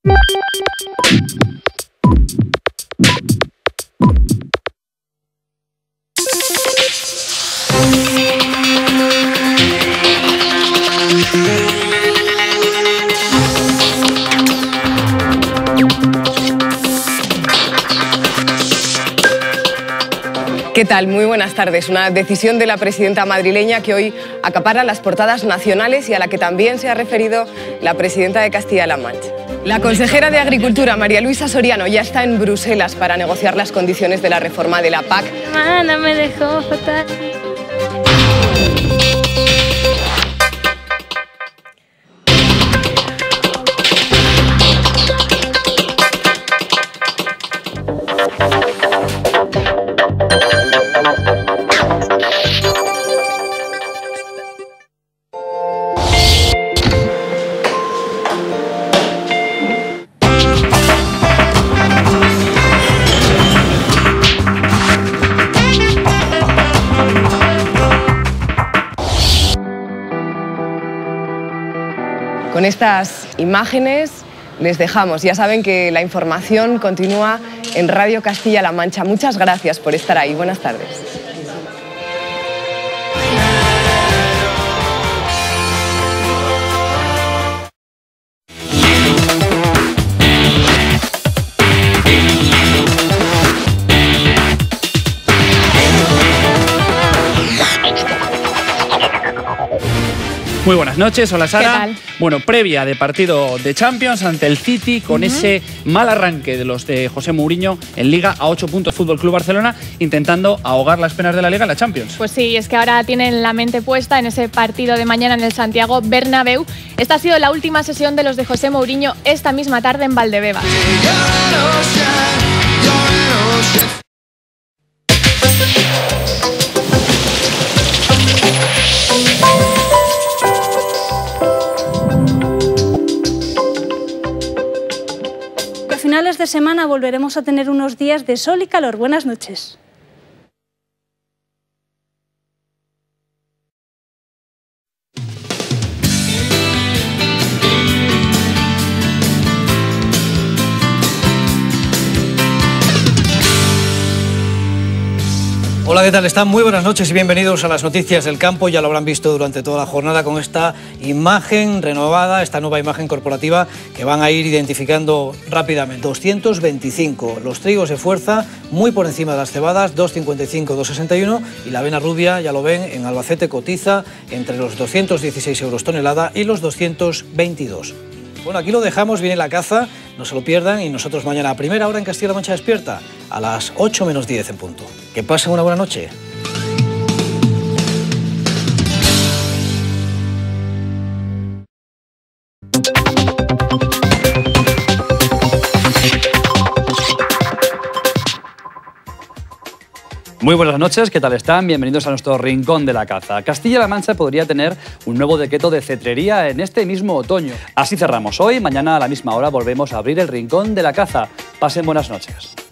¿Qué tal? Muy buenas tardes. Una decisión de la presidenta madrileña que hoy acapara las portadas nacionales y a la que también se ha referido la presidenta de Castilla-La Mancha. La consejera de Agricultura, María Luisa Soriano, ya está en Bruselas para negociar las condiciones de la reforma de la PAC. Hermana, me dejó fatal. Con estas imágenes les dejamos. Ya saben que la información continúa en Radio Castilla-La Mancha. Muchas gracias por estar ahí. Buenas tardes. Muy buenas noches, hola Sara. ¿Qué tal? Bueno, previa de partido de Champions ante el City con ese mal arranque de los de José Mourinho en Liga a 8 puntos Fútbol Club Barcelona, intentando ahogar las penas de la Liga en la Champions. Pues sí, es que ahora tienen la mente puesta en ese partido de mañana en el Santiago Bernabéu. Esta ha sido la última sesión de los de José Mourinho esta misma tarde en Valdebebas. A finales de semana volveremos a tener unos días de sol y calor. Buenas noches. Hola, ¿qué tal están? Muy buenas noches y bienvenidos a las noticias del campo. Ya lo habrán visto durante toda la jornada con esta imagen renovada, esta nueva imagen corporativa que van a ir identificando rápidamente. 225, los trigos de fuerza muy por encima de las cebadas, 2,55, 2,61 y la avena rubia, ya lo ven, en Albacete cotiza entre los 216 euros tonelada y los 222. Bueno, aquí lo dejamos, viene la caza, no se lo pierdan y nosotros mañana a primera hora en Castilla-La Mancha Despierta, a las 8 menos 10 en punto. Que pasen una buena noche. Muy buenas noches, ¿qué tal están? Bienvenidos a nuestro Rincón de la Caza. Castilla-La Mancha podría tener un nuevo decreto de cetrería en este mismo otoño. Así cerramos hoy, mañana a la misma hora volvemos a abrir el Rincón de la Caza. Pasen buenas noches.